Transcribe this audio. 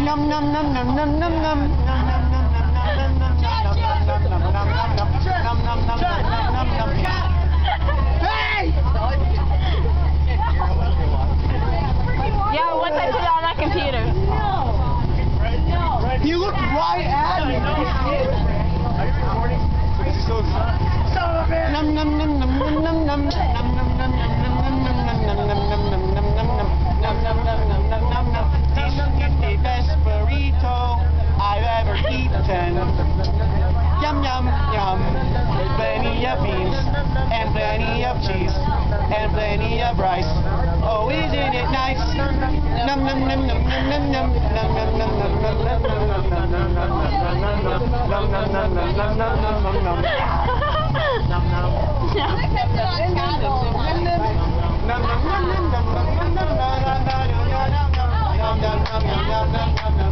Num num num num num num num num Yeah, once I put it on that computer. You looked right at me. Are you recording? Num num num num num num num num num num. This is the best burrito I've ever eaten. Yum yum yum. Plenty of beans and plenty of cheese and plenty of rice. Oh, isn't it nice? Num num num num num num num num num num num num num num num.